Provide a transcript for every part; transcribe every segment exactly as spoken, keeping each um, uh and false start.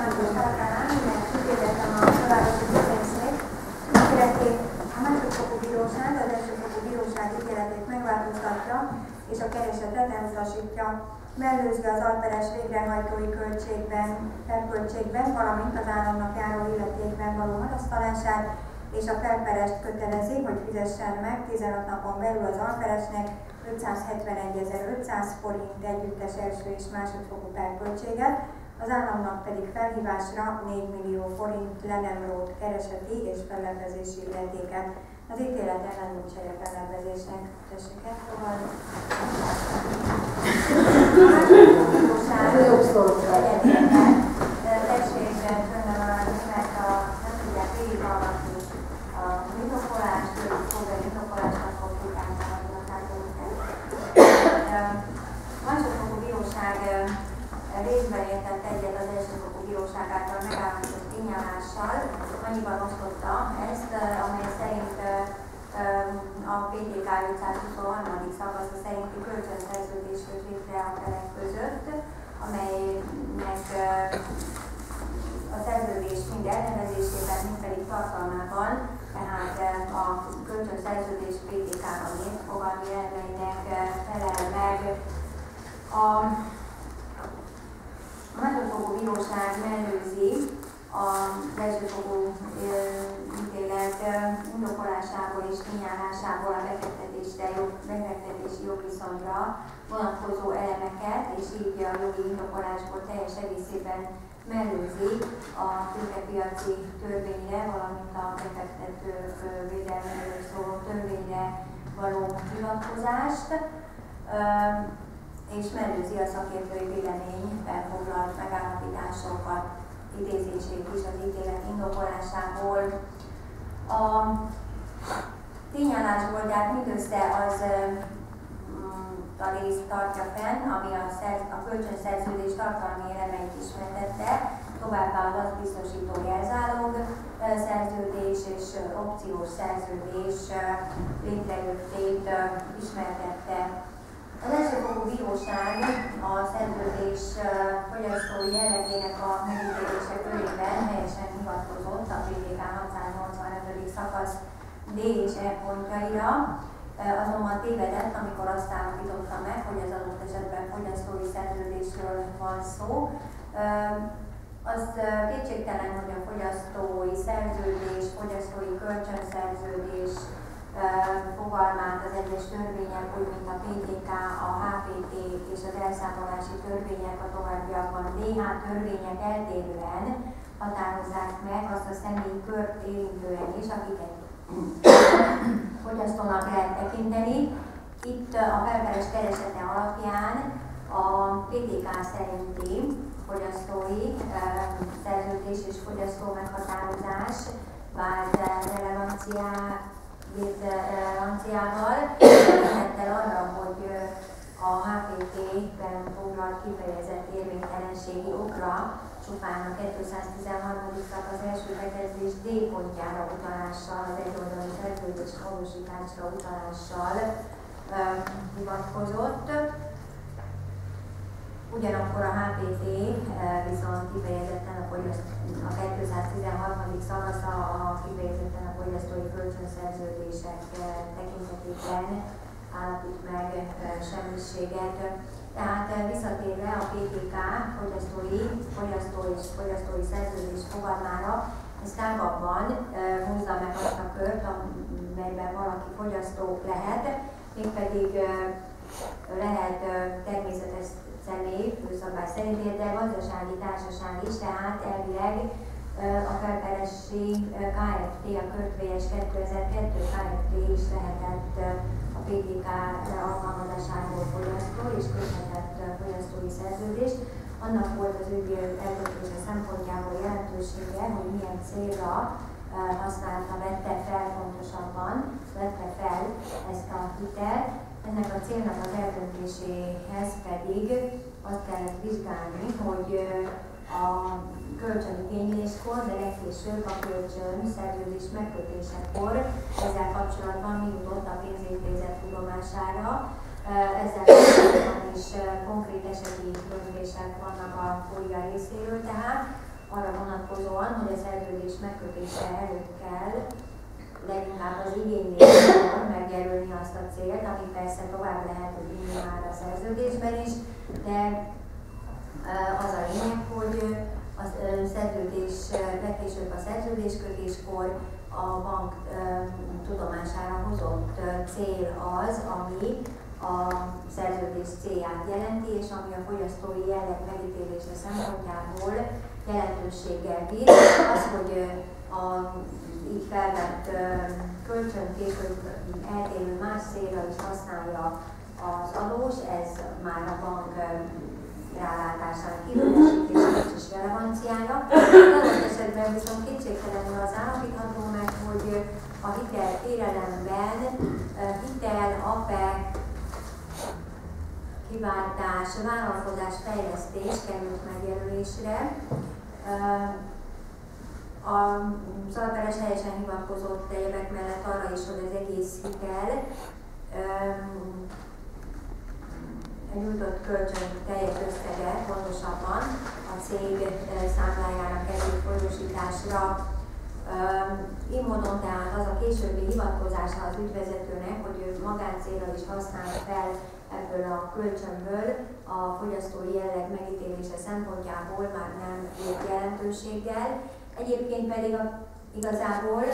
Mándor Kárkánál mindent kifejezetten a fővárosi törvényszék ítéletét, a másodfokú bíróság az elsőfokú bíróság ítéletét megváltoztatja és a keresetet elutasítja. Mellőzve az alperes végrehajtói költségben, felköltségben, valamint az államnak járó illetékben való marasztalását, és a felperest kötelezi, hogy fizessen meg tizenhat napon belül az alperesnek ötszázhetvenegyezer-ötszáz forint együttes első és másodfokú perköltséget, az államnak pedig felhívásra négy millió forint le nem rót kereseti és fellebbezési illetéket. Az ítélet ellen nincs helye fellebbezésnek. Tessék elfogadni. A másodfokú bíróság egyetértett. Tessék fönnem maradni, mert a, nem tudják végighallgatni a indokolást, ők fogja indokolásnak fog utánzálni a tárgyalókat. A másodfokú bíróság részben értett egyet az elsőfokú bíróság által megállapított tényállással, annyiban osztotta ezt, amely szerint a pé té ká ötszázhuszonharmadik szakasza szerinti kölcsönszerződés jött létre a felek között, amelynek a szerződés mind elnevezésében, mind pedig tartalmában, tehát a kölcsönszerződés pé té ká-ban írt fogalmi elveinek felel meg. A A másodfokú bíróság mellőzi az elsőfokú ítélet indokolásából és tényállásából a befektetésre, befektetési jogviszonyra vonatkozó elemeket, és így a jogi indokolásból teljes egészében mellőzi a tőkepiaci törvényre, valamint a befektetők védelméről szóló törvényre való hivatkozást, és mellőzi a szakértői véleményben foglalt megállapításokat, idézését is az ítélet indokolásából. A tényállásból tehát mindössze az a rész tartja fenn, ami a, szerz, a kölcsönszerződés tartalmi elemeit ismertette, továbbá az azt biztosító jelzálog szerződés és opciós szerződés létrejöttét ismertette. Az elsőfokú bíróság a szerződés fogyasztói jellegének a megítélése körében helyesen hivatkozott a pé té ká hatszáznyolcvanötödik szakasz D és E pontjaira, azonban tévedett, amikor azt állapította meg, hogy az adott esetben fogyasztói szerződésről van szó. Az kétségtelen, hogy a fogyasztói szerződés, fogyasztói kölcsönszerződés fogalmát az egyes törvények, úgy mint a pé té ká, a há pé té és az elszámolási törvények, a továbbiakban dé há törvények eltérően határozzák meg azt a személyi kört érintően is, akiket fogyasztónak lehet tekinteni. Itt a felperes keresete alapján a pé té ká szerinti fogyasztói szerződés és fogyasztó meghatározás vált relevanciával, tekintettel arra, hogy a há pé té-ben foglalt kifejezett érvénytelenségi okra csupán a kétszáztizenharmadik szakasz első bekezdés D pontjára utalással, az egyoldalú szerződés módosításra utalással hivatkozott. Ugyanakkor a há pé té viszont kifejezetten a, a kétszáztizenharmadik szakasza a kifejezetten a fogyasztói kölcsönszerződések tekintetében állapít meg semmiséget. Tehát visszatérve a pé té ká fogyasztói, fogyasztó és fogyasztói szerződés fogalmára, ez tágabban húzza meg azt a kört, amelyben valaki fogyasztó lehet, mégpedig lehet természetes személy, főszabály szerint, de gazdasági társaság is, tehát elvileg a felperesi ká ef té, a Körtvélyes kétezer-kettő ká ef té is lehetett a pé té ká alkalmazásából fogyasztó és köthetett fogyasztói szerződést. Annak volt az ügy eldöntése szempontjából jelentősége, hogy milyen célra használta, vette fel pontosabban, vette fel ezt a hitelt. Ennek a célnak az eldöntéséhez pedig azt kellett vizsgálni, hogy a kölcsönigényléskor, de legkésőbb a kölcsön szerződés megkötésekor ezzel kapcsolatban mi jutott a pénzintézet tudomására. Ezzel kapcsolatban is konkrét eseti döntések vannak a kúria részéről, tehát arra vonatkozóan, hogy a szerződés megkötése előtt kell leginkább az igényléskor megjelölni azt a célt, ami persze tovább lehet, hogy inni már a szerződésben is, de az a lényeg, hogy a szerződés, legkésőbb a szerződéskötéskor a bank tudomására hozott cél az, ami a szerződés célját jelenti, és ami a fogyasztói jelleg megítélése szempontjából jelentőséggel bír. Az, hogy a így felvett kölcsön később eltérő más célra is használja az adós, ez már a bank rálátásának idősítésének és relevanciája. Adott esetben viszont kétségtelenül az állapítható meg, hogy a hitel kérelemben hitel, apek, kiváltás, vállalkozás, fejlesztés került megjelölésre. Az alperes helyesen hivatkozott egyebek mellett arra is, hogy az egész hitel nyújtott kölcsön teljes összege pontosabban a cég számlájára került folyósításra. Így módon tehát az a későbbi hivatkozása az ügyvezetőnek, hogy ő magáncélra is használja fel ebből a kölcsönből a fogyasztói jelleg megítélése szempontjából már nem ér jelentőséggel. Egyébként pedig a, igazából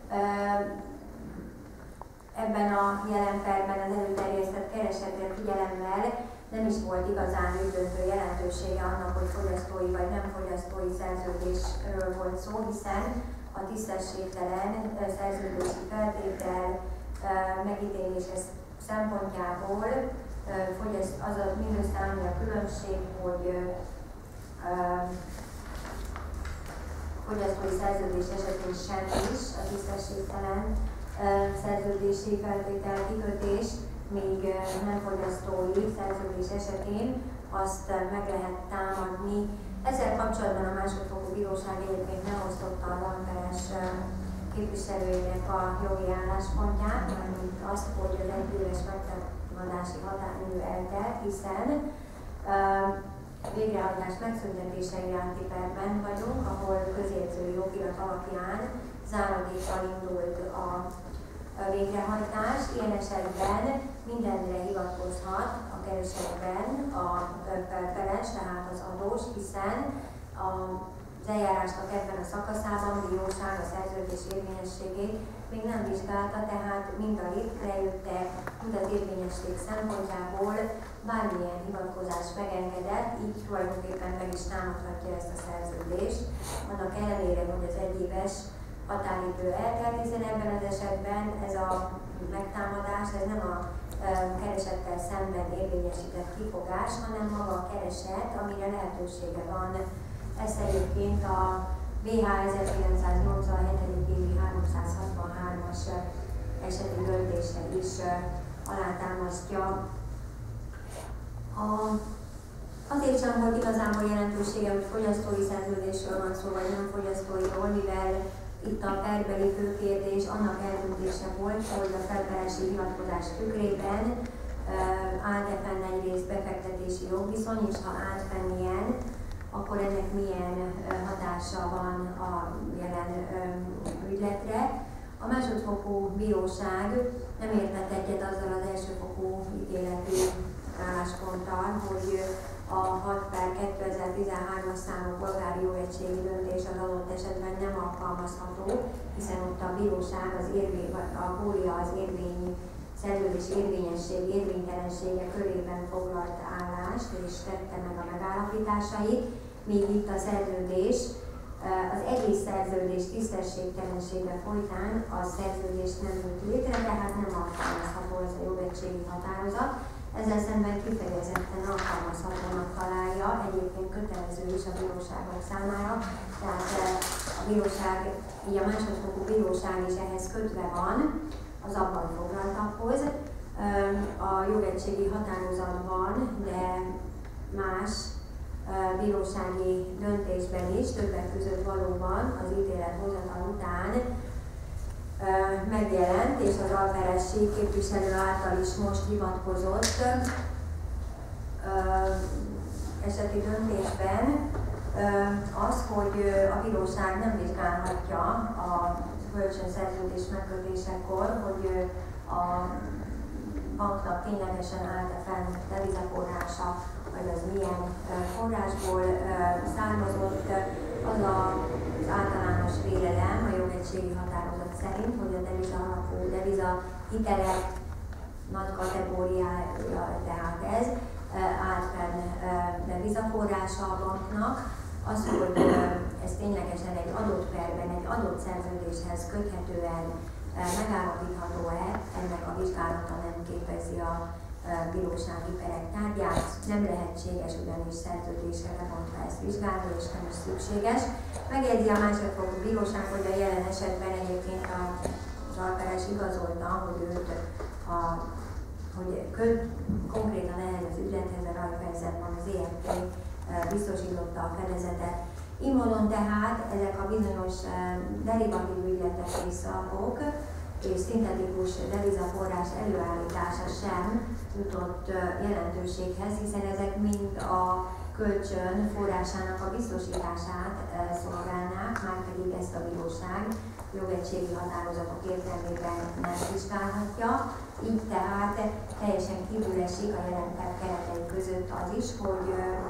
ebben a jelen perben az előterjesztett keresetre figyelemmel nem is volt igazán üldöző jelentősége annak, hogy fogyasztói vagy nem fogyasztói szerződésről volt szó, hiszen a tisztességtelen szerződési feltétel megítélése szempontjából az a mindössze annyi a különbség, hogy fogyasztói szerződés esetén sem is a tisztességtelen szerződési feltétel kikötés, míg nem fogyasztói szerződés esetén azt meg lehet támadni. Ezzel kapcsolatban a másodfokú bíróság egyébként nem osztotta az alperes képviselőjének a jogi álláspontját, mint azt, hogy az egyéves megtámadási határidő eltelt, hiszen uh, végrehajtás megszüntetése iránti perben vagyunk, ahol közjegyzői jogirat alapján záradékkal indult a végrehajtás. Ilyen esetben mindenre hivatkozhat a keresetben a felperes, tehát az adós, hiszen az eljárásnak ebben a szakaszában a bíróság a szerződés érvényességét még nem vizsgálta, tehát mind a létrejöttek, mind az érvényesség szempontjából bármilyen hivatkozás megengedett, így tulajdonképpen meg is támadhatja ezt a szerződést. Annak ellenére, hogy az egyéves határidő eltelt, hiszen ebben az esetben ez a megtámadás, ez nem a keresettel szemben érvényesített kifogás, hanem maga a kereset, amire lehetősége van. Ezt egyébként a bé há ezerkilencszáznyolcvanhét. évi háromszázhatvanhármas eseti döntése is alátámasztja. A, azért sem volt igazából jelentősége, hogy fogyasztói szerződésről van szó, vagy nem fogyasztóiról, mivel itt a perbeli fő kérdés annak eldöntése volt, hogy a felperesi hivatkozás tükrében uh, állt fenn egyrészt befektetési jogviszony, és ha állt fenn ilyen, akkor ennek milyen uh, hatása van a jelen um, ügyletre. A másodfokú bíróság nem értett egyet azzal az elsőfokú ítéletű állásponttal, hogy a hat per kétezer-tizenhármas számú polgári jogegységi döntés az adott esetben nem alkalmazható, hiszen ott a bíróság az érvény, a bólia az érvény, szerződés érvényesség, érvénytelensége körében foglalt állást és tette meg a megállapításait, míg itt a szerződés, az egész szerződés tisztességtelensége folytán a szerződést nem jött létre, tehát nem alkalmazható ez a jogegységi határozat. Ezzel szemben kifejezetten alkalmazhatónak találja, egyébként kötelező is a bíróságok számára, tehát a bíróság, így a másodfokú bíróság is ehhez kötve van az abban foglaltakhoz. A jogegységi határozatban, de más bírósági döntésben is, többek között valóban az ítélet hozatal után megjelent, és az alperesi képviselő által is most hivatkozott eseti döntésben az, hogy a bíróság nem vizsgálhatja a kölcsönszerződés megkötésekor, hogy a banknak ténylegesen állt fenn devizaforrása, vagy az milyen forrásból származott. Az az általános vélelem a jogegységi határozat szerint, hogy a deviza alapú deviza hitelek nagy kategóriája, tehát ez állt fenn devizaforrása a banknak. Az, hogy ez ténylegesen egy adott perben, egy adott szerződéshez köthetően megállapítható-e, ennek a vizsgálata nem képezi a bírósági perek tárgyát. Nem lehetséges ugyanis szerződésre lebontva ezt vizsgálni, és nem is szükséges. Megjegyzi a másodfokú bíróság, hogy a jelen esetben egyébként az alperes igazolta, hogy őt a, hogy köt, konkrétan ehhez az ügylethez a rajfejezetben az é ef té biztosította a fedezetet. Így módon tehát ezek a bizonyos derivatív ügyletek és szalagok és szintetikus devizaforrás előállítása sem jutott jelentőséghez, hiszen ezek mind a kölcsön forrásának a biztosítását szolgálnák, már pedig ezt a bíróság jogegységi határozatok értelmében nem vizsgálhatja. Így tehát teljesen kívül esik a jelen keretei között az is, hogy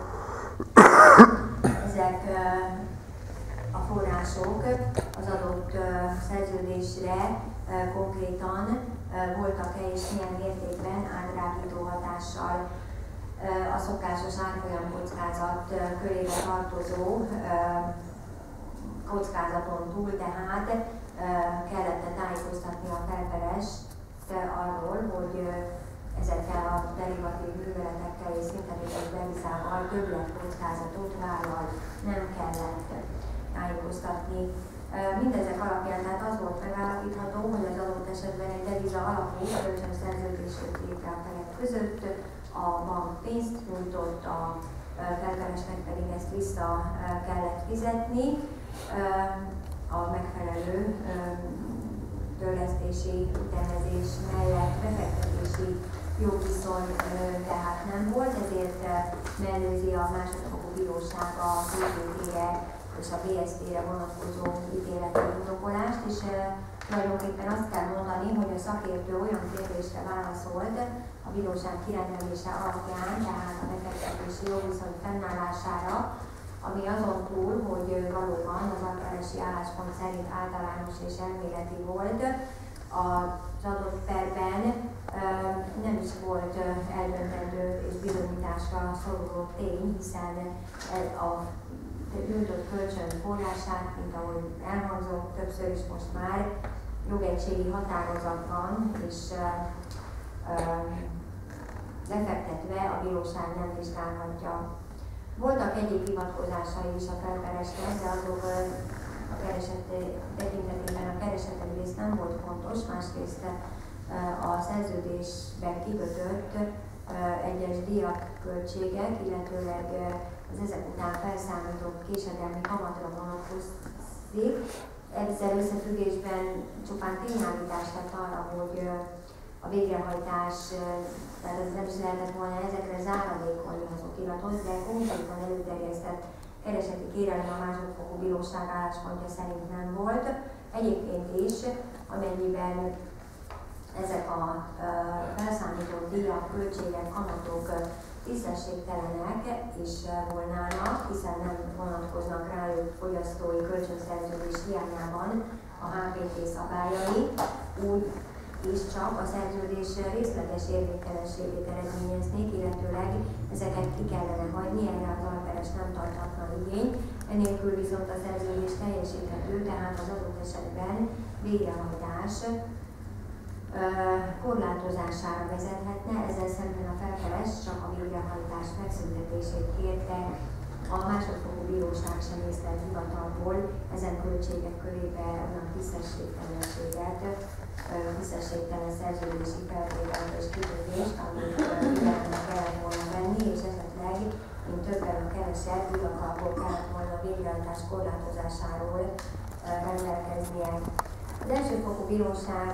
ezek a források az adott szerződésre konkrétan voltak-e és milyen mértékben átdrágító hatással a szokásos árfolyam kockázat körébe tartozó kockázaton túl, tehát kellett tájékoztatni a felperest arról, hogy ezekkel a derivatív műveletekkel és szintetikus devizával többlet kockázatot vállal, nem kellett tájékoztatni. Mindezek alapján tehát az volt megállapítható, hogy az adott esetben egy deviza alapú kölcsönszerződés jött létre a felek között, a bank pénzt nyújtott, a felperesnek pedig ezt vissza kellett fizetni a megfelelő törlesztési ütemezés mellett befektetési jogviszony tehát nem volt, ezért mellőzi a másodfokú bíróság a bé bé té-re és a bé es té-re vonatkozó ítéleti indokolást, és tulajdonképpen azt kell mondani, hogy a szakértő olyan kérdésre válaszolt a bíróság kirendelése alapján, tehát a befektetési jogviszony fennállására, ami azon túl, hogy valóban az alperesi álláspont szerint általános és elméleti volt, az adott perben nem is volt eldöntendő és bizonyításra szoruló tény, hiszen a nyújtott kölcsön forrását, mint ahogy elhangzott többször is most már, jogegységi határozatban és lefektetve a bíróság nem vizsgálhatja. Voltak egyéb hivatkozásai is a felperesnek, de azok a kereset tekintetében a kereset egyrészt nem volt fontos, másrészt a szerződésben kikötött egyes díjak, költségek, illetőleg az ezek után felszámított késedelmi kamatra vonatkozik. Ezzel összefüggésben csupán tényállítást tett arra, hogy a végrehajtás, tehát ez nem is lehetett volna ezekre záradékolni az okiratot, de konkrétan előterjesztett kereseti kérelem a másodfokú bíróság álláspontja szerint nem volt. Egyébként is, amennyiben ezek a felszámított díjak, költségek, kamatok tisztességtelenek is volnának, hiszen nem vonatkoznak rájuk fogyasztói kölcsönszerződés hiányában a há pé té szabályai, úgy is csak a szerződés részleges érvénytelenségét eredményeznék, illetőleg ezeket ki kellene hagyni, erre az alperes nem tarthatna igényt. Ennélkül viszont a szerződés teljesíthető, tehát az adott esetben végrehajtás korlátozására vezethetne, ezzel szemben a felperes csak a végrehajtás megszüntetését kérte. A másodfokú bíróság sem észlelt hivatalból ezen költségek körébe olyan tisztességtelenséget, tisztességtelen szerződési feltételt és kikötést, amit figyelembe kellett volna venni, és esetleg, mint többen a keresett, hivatalból kellett volna a végrehajtás korlátozásáról rendelkeznie. Az elsőfokú bíróság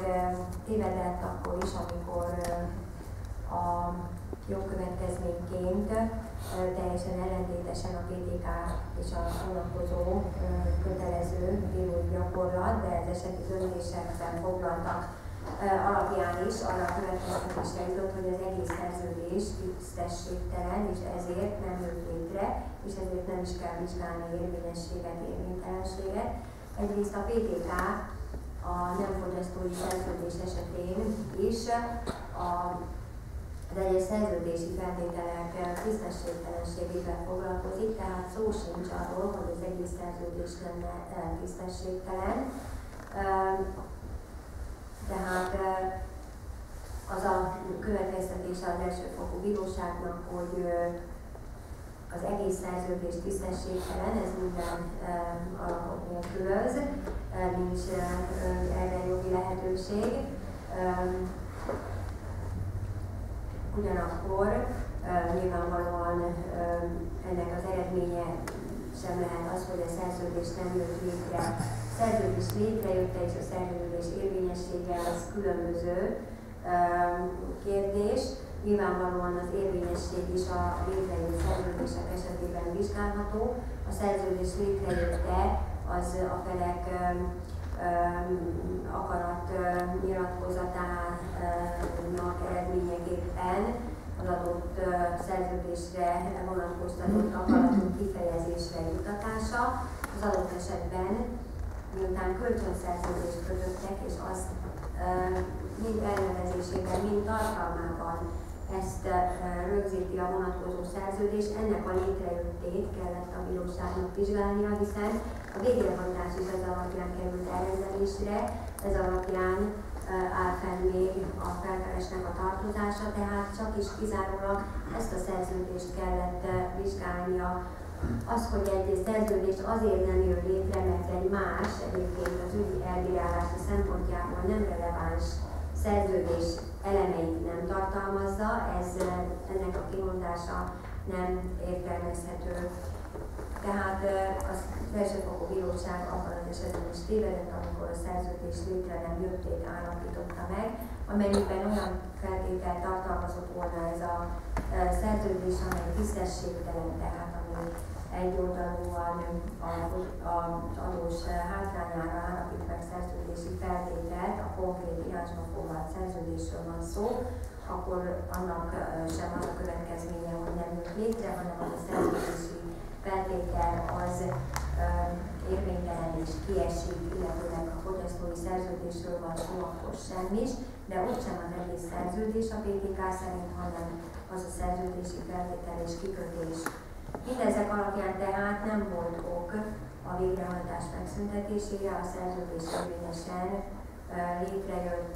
tévedett akkor is, amikor a jogkövetkezményként teljesen ellentétesen a pé té ká és a vonatkozó kötelező bírói gyakorlat, de ez eseti döntésekben foglaltak alapján is arra a következtetésre jutott, hogy az egész szerződés tisztességtelen, és ezért nem jött létre, és ezért nem is kell vizsgálni érvényességet, érvénytelenséget. Egyrészt a pé té ká a nem fogyasztói szerződés esetén is a az egyes szerződési feltételek tisztességtelenségével foglalkozik, tehát szó sincs arról, hogy az egész szerződés lenne tisztességtelen. Tehát az a következtetése az elsőfokú bíróságnak, hogy az egész szerződés tisztességtelen, ez minden alapot nélkülöz, nincs erre jogi lehetőség. Ugyanakkor uh, nyilvánvalóan uh, ennek az eredménye sem lehet az, hogy a szerződés nem jött létre. A szerződés létrejötte és a szerződés érvényessége az különböző uh, kérdés. Nyilvánvalóan az érvényesség is a létrejött szerződések esetében vizsgálható. A szerződés létrejötte az a felek uh, akarat nyilatkozatának eredményeképpen az adott szerződésre vonatkoztatott akaratok kifejezésre juttatása. Az adott esetben, miután kölcsönszerződést kötöttek, és azt mind elnevezésében, mind tartalmában ezt rögzíti a vonatkozó szerződés, ennek a létrejöttét kellett a bíróságnak vizsgálnia, hiszen a végrehajtás is ez alapján került elrendelésre, ez alapján áll fenn még a felperesnek a tartozása, tehát csak is kizárólag ezt a szerződést kellett vizsgálnia. Az, hogy egy szerződés azért nem jön létre, mert egy más, egyébként az ügyi elbírálása szempontjából nem releváns szerződés elemeit nem tartalmazza, ez ennek a kimondása nem értelmezhető. Tehát az felsőfokú bíróság abban az esetben is tévedett, amikor a szerződés létre nem jöttét állapította meg, amennyiben olyan feltétel tartalmazott volna ez a szerződés, amely tisztességtelen, tehát ami egyoldalúan az adós hátrányára állapít meg szerződési feltételt, a konkrét írásba foglalt szerződésről van szó, akkor annak sem az a következménye, hogy nem jött létre, hanem az a szerződési feltétel az érvénytelen és kiesik, illetőleg a fogyasztói szerződésről van szó, akkor semmi is, de ott sem az egész szerződés a pé té ká szerint, hanem az a szerződési feltétel és kikötés. Mindezek alapján tehát nem volt ok a végrehajtás megszüntetésére, a szerződés érvényesen létrejött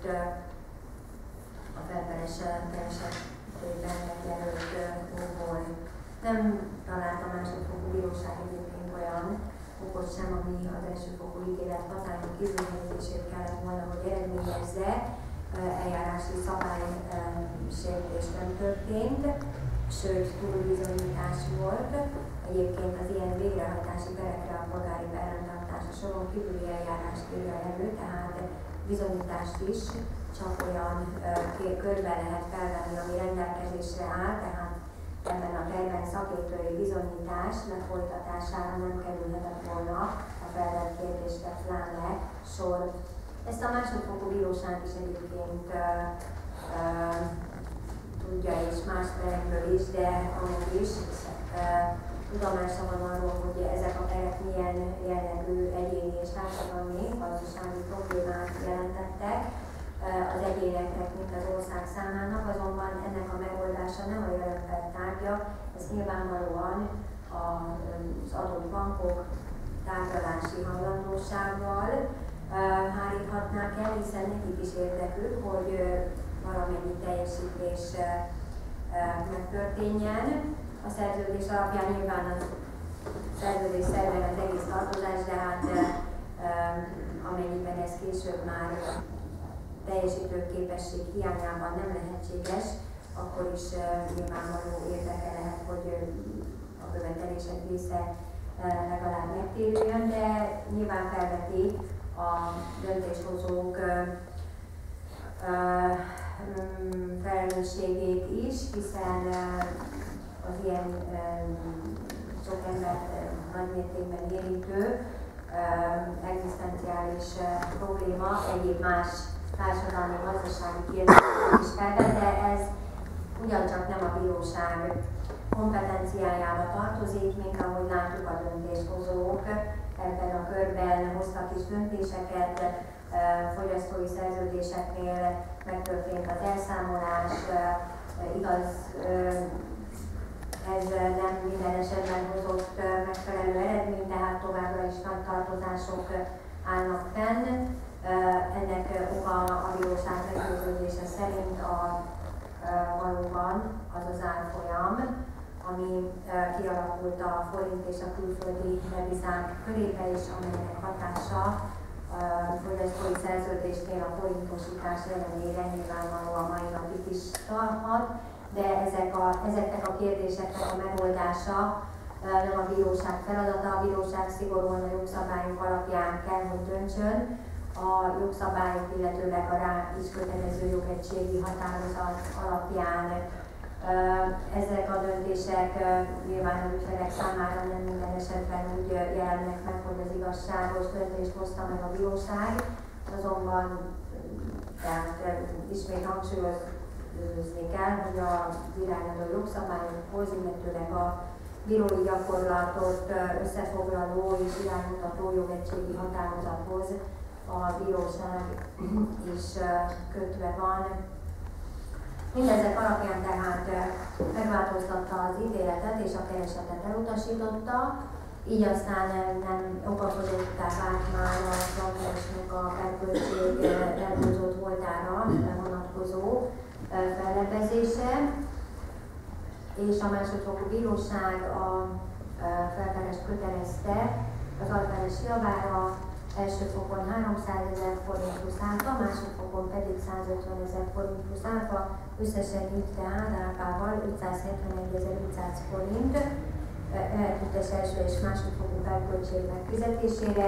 a felperes keresetében megjelölt okból. Nem talált a másodfokú bíróság egyébként olyan okot sem, ami az elsőfokú ítélet hatályon kívülhelyezését kellett volna, hogy eredményezze, eljárási szabálysértés nem történt, sőt túlbizonyítás volt. Egyébként az ilyen végrehajtási perekre a polgári perrendtartása soron kívüli eljárást írja elő, tehát bizonyítást is csak olyan körben lehet felvenni, ami rendelkezésre áll, tehát ebben a perben szakértői bizonyítás lefolytatására nem kerülhetett volna a felvett kérdésre pláne sor. Ezt a másodfokú bíróság is egyébként uh, uh, tudja, és más perekből is, de amúgy is uh, tudomása van arról, hogy ezek a perek milyen jellegű egyéni és társadalmi gazdasági problémát jelentettek az egyéneknek, mint az ország számának, azonban ennek a megoldása nem a jelenleg tárgya, ez nyilvánvalóan az adott bankok tárgyalási hajlandósággal háríthatnák el, hiszen nekik is érdekük, hogy valamennyi teljesítés megtörténjen. A szerződés alapján nyilván a szerződés szerven az egész tartozás, de hát amennyiben ez később már teljesítőképesség hiányában nem lehetséges, akkor is nyilvánvaló érdeke lehet, hogy a követelések része legalább megtérüljön, de nyilván felveti a döntéshozók felelősségét is, hiszen az ilyen sok embert nagymértékben érintő egzisztenciális probléma, egyéb más társadalmi gazdasági kérdéseket is felvet, de ez ugyancsak nem a bíróság kompetenciájába tartozik, mint ahogy látjuk a döntéshozók ebben a körben hoztak is döntéseket, fogyasztói szerződéseknél megtörtént az elszámolás, igaz, ez nem minden esetben hozott megfelelő eredményt, tehát továbbra is nagy tartozások állnak fenn. Ennek oka a bíróság meggyőződése szerint a, valóban az az árfolyam, ami kialakult a forint és a külföldi devizák körébe, és amelynek hatása a fogyasztói szerződésnél a forintosítás ellenére nyilvánvalóan mai napig is tarthat, de ezek a, ezeknek a kérdéseknek a megoldása nem a bíróság feladata, a bíróság szigorúan a jogszabályok alapján kell, hogy döntsön, a jogszabályok, illetőleg a rá is kötelező jogegységi határozat alapján. Ezek a döntések nyilván a ügyfelek számára nem minden esetben úgy jelennek meg, hogy az igazságos döntést hozta meg a bíróság, azonban tehát ismét hangsúlyozni kell, hogy az irányadó jogszabályokhoz, illetőleg a bírói gyakorlatot összefoglaló és iránymutató jogegységi határozathoz a bíróság is kötve van. Mindezek alapján tehát megváltoztatta az ítéletet és a keresetet elutasította, így aztán nem okafozottá vált már a lakosnak a erkölcség elhúzott voltára vonatkozó fellebbezése, és a másodfokú bíróság a felperest kötelezte az alperes javára első fokon háromszázezer forint plusz áfa, másodfokon pedig százötvenezer forint plusz áfa, összesen így tehát áfával ötszázhetvenegyezer-ötszáz forint együttes első és másodfokú felköltség megfizetésére.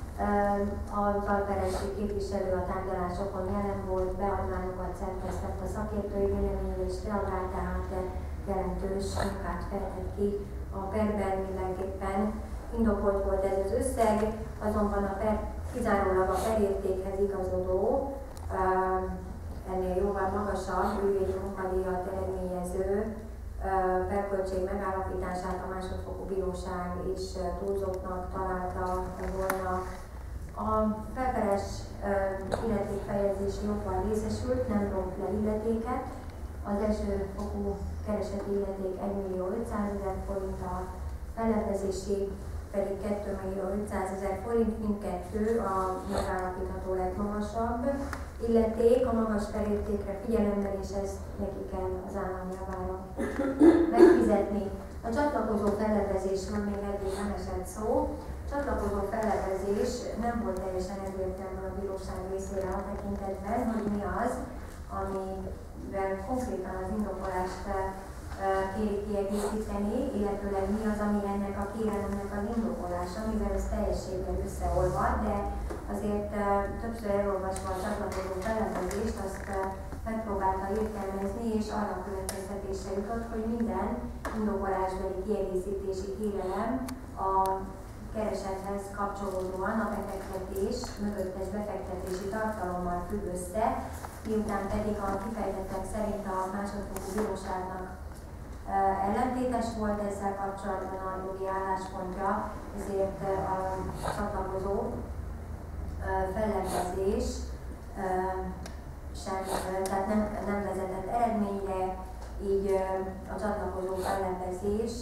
Az alperesi képviselő a tárgyalásokon jelen volt, beadványokat szerkesztett a szakértői véleményre és reagált, tehát jelentős munkát fejtett ki a perben, mindenképpen indokolt volt ez az összeg, azonban a per, kizárólag a perértékhez igazodó, ennél jóval magasabb ügyvédi munkadíjat eredményező perköltség megállapítását a másodfokú bíróság is túlzottnak találta volna. A felperes illetékfejezési jogban részesült, nem ront le illetéket, az elsőfokú kereseti illeték egymillió-ötszázezer forint, a fellebbezési pedig kétmillió-ötszázezer forint, mindkettő a megállapítható legmagasabb illeték, a magas felértékre figyelemmel, és ezt neki kell az állam javára megfizetni. A csatlakozó fellebbezésről még eddig nem esett szó. A csatlakozó fellebbezés nem volt teljesen egyértelmű a bíróság részére a tekintetben, hogy mi az, amivel konkrétan az indokolást kéri kiegészíteni, illetőleg mi az, ami ennek a kérelemnek az indokolása, mivel ez teljességgel összeolvad, de azért többször elolvasva a csatlakozó fellebbezést, azt megpróbálta értelmezni, és arra következtetésre jutott, hogy minden indokolásbeli kiegészítési kérelem a keresethez kapcsolódóan a befektetés, mögöttes befektetési tartalommal függ össze, miután pedig a kifejtettek szerint a másodfokú bíróságnak ellentétes volt ezzel kapcsolatban a jogi álláspontja, ezért a csatlakozó fellebbezés sem, tehát nem, nem vezetett eredményre, így a csatlakozó fellebbezés,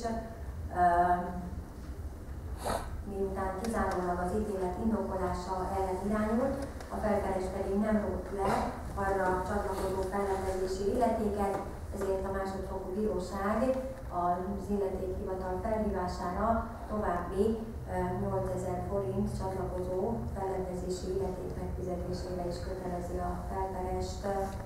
miután kizárólag az ítélet indokolása ellen irányult, a felperes pedig nem rótt le arra a csatlakozó fellebbezési illetéket, ezért a másodfokú bíróság az illetékhivatal felhívására további nyolcezer forint csatlakozó fellebbezési illeték megfizetésére is kötelezi a felperest.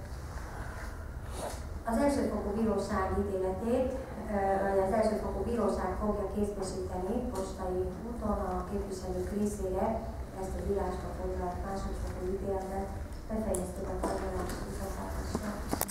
Az elsőfokú bíróság ítéletét, vagy az elsőfokú bíróság fogja kézbesíteni postai úton a képviselők részére ezt az írásba foglalt másodfokú ítéletet. Befejeztük a tárgyalást viszontlátásra.